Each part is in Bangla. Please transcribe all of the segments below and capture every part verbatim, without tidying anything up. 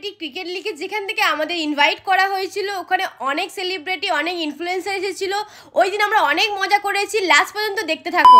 সেলিব্রিটি ক্রিকেট লিগে যেখান থেকে আমাদের ইনভাইট করা হয়েছিল, ওখানে অনেক সেলিব্রিটি অনেক ইনফ্লুয়েন্সার এসেছিল। ওই দিন আমরা অনেক মজা করেছি, লাস্ট পর্যন্ত দেখতে থাকো।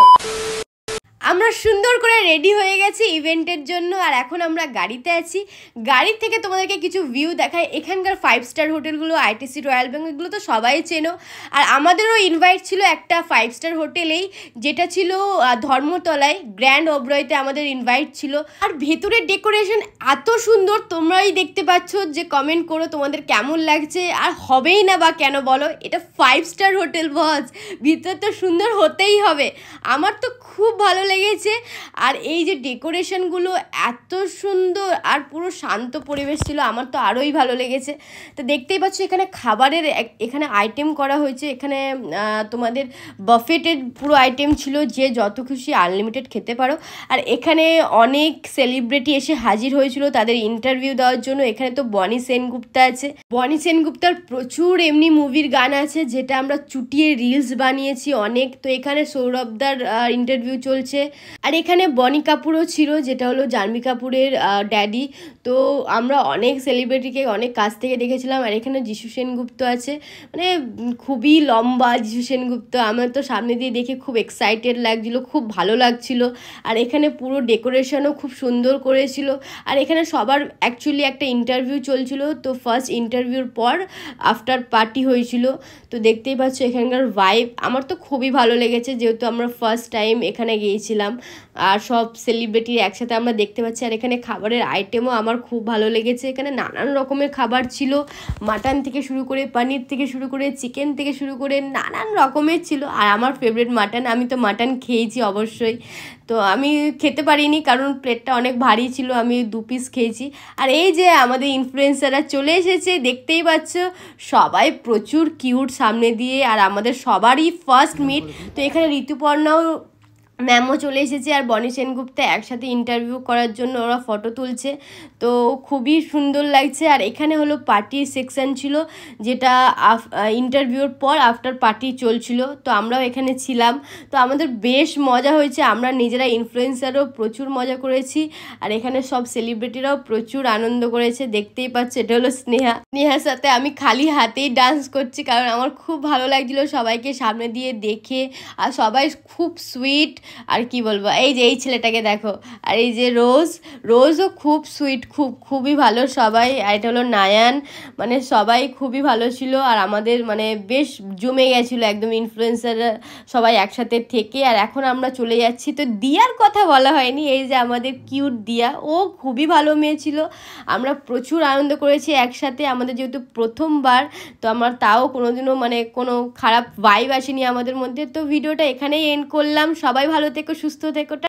আমরা সুন্দর করে রেডি হয়ে গেছি ইভেন্টের জন্য, আর এখন আমরা গাড়িতে আছি। গাড়ির থেকে তোমাদেরকে কিছু ভিউ দেখায়। এখানকার ফাইভ স্টার হোটেলগুলো, আইটিসি, রয়্যাল বেঙ্গল, এগুলো তো সবাই চেনো। আর আমাদেরও ইনভাইট ছিল একটা ফাইভ স্টার হোটেলেই, যেটা ছিল ধর্মতলায়, গ্র্যান্ড ওবরয়তে আমাদের ইনভাইট ছিল। আর ভেতরের ডেকোরেশন এত সুন্দর, তোমরাই দেখতে পাচ্ছ। যে কমেন্ট করো তোমাদের কেমন লাগছে, আর হবেই না বা কেন বলো, এটা ফাইভ স্টার হোটেল বস, ভিতর তো সুন্দর হতেই হবে। আমার তো খুব ভালো লেগেছে। আর এই যে ডেকোরেশনগুলো এত সুন্দর আর পুরো শান্ত পরিবেশ ছিল, আমার তো আরোই ভালো লেগেছে। তো দেখতেই পাচ্ছ এখানে খাবারের এখানে আইটেম করা হয়েছে। এখানে তোমাদের বাফেটের পুরো আইটেম ছিল, যে যত খুশি আনলিমিটেড খেতে পারো। আর এখানে অনেক সেলিব্রিটি এসে হাজির হয়েছিল তাদের ইন্টারভিউ দেওয়ার জন্য। এখানে তো বনি সেনগুপ্তা আছে। বনি সেনগুপ্তার প্রচুর এমনি মুভির গান আছে, যেটা আমরা চুটিয়ে রিলস বানিয়েছি অনেক। তো এখানে সৌরভদার ইন্টারভিউ চলছে। আর এখানে বনি কাপুরও ছিল, যেটা হলো জাহ্নবী কাপুরের ড্যাডি। তো আমরা অনেক সেলিব্রিটিকে অনেক কাছ থেকে দেখেছিলাম। আর এখানে যিশু সেনগুপ্ত আছে, মানে খুবই লম্বা যিশু সেনগুপ্ত। আমার তো সামনে দিয়ে দেখে খুব এক্সাইটেড লাগছিল, খুব ভালো লাগছিল। আর এখানে পুরো ডেকোরেশনও খুব সুন্দর করেছিল। আর এখানে সবার অ্যাকচুয়ালি একটা ইন্টারভিউ চলছিল। তো ফার্স্ট ইন্টারভিউর পর আফটার পার্টি হয়েছিল। তো দেখতেই পাচ্ছ এখানকার ভাইব আমার তো খুবই ভালো লেগেছে, যেহেতু আমরা ফার্স্ট টাইম এখানে গিয়েছিলাম। আর সব সেলিব্রিটি একসাথে আমরা দেখতে পাচ্ছি। আর এখানে খাবারের আইটেমও আমার খুব ভালো লেগেছে। এখানে নানান রকমের খাবার ছিল, মাটন থেকে শুরু করে, পনির থেকে শুরু করে, চিকেন থেকে শুরু করে নানান রকমের ছিল। আর আমার ফেভারিট মাটন, আমি তো মাটন খেয়েছি অবশ্যই। তো আমি খেতে পারিনি কারণ প্লেটটা অনেক ভারী ছিল, আমি দু পিস খেয়েছি। আর এই যে আমাদের ইনফ্লুয়েন্সাররা চলে এসেছে, দেখতেই পাচ্ছ সবাই প্রচুর কিউট সামনে দিয়ে। আর আমাদের সবারই ফার্স্ট মিট। তো এখানে ঋতুপর্ণাও ম্যামও চলে এসেছে, আর বনি সেনগুপ্তা একসাথে ইন্টারভিউ করার জন্য ওরা ফটো তুলছে। তো খুবই সুন্দর লাগছে। আর এখানে হলো পার্টি সেকশন ছিল, যেটা ইন্টারভিউর পর আফটার পার্টি চলছিল। তো আমরাও এখানে ছিলাম। তো আমাদের বেশ মজা হয়েছে, আমরা নিজেরা ইনফ্লুয়েন্সারও প্রচুর মজা করেছি। আর এখানে সব সেলিব্রিটিরাও প্রচুর আনন্দ করেছে। দেখতেই পাচ্ছে এটা হলো স্নেহা। স্নেহার সাথে আমি খালি হাতেই ডান্স করছি, কারণ আমার খুব ভালো লাগছিলো সবাইকে সামনে দিয়ে দেখে। আর সবাই খুব সুইট। আর কি বলবো, এই যে এই ছেলেটাকে দেখো, আর এই যে রোজ, রোজও খুব সুইট, খুব খুবই ভালো সবাই। আর এটা হলো নায়ান, মানে সবাই খুবই ভালো ছিল। আর আমাদের মানে বেশ জমে গেছিলো একদম ইনফ্লুয়েন্সাররা সবাই একসাথে থেকে। আর এখন আমরা চলে যাচ্ছি। তো দিয়ার কথা বলা হয়নি, এই যে আমাদের কিউট দিয়া, ও খুবই ভালো মেয়ে ছিল। আমরা প্রচুর আনন্দ করেছি একসাথে, আমাদের যেহেতু প্রথমবার। তো আমার তাও কোনোদিনও মানে কোনো খারাপ ভাইব আসেনি আমাদের মধ্যে। তো ভিডিওটা এখানেই এন্ড করলাম। সবাই ভালো থেকো, সুস্থ থেকো।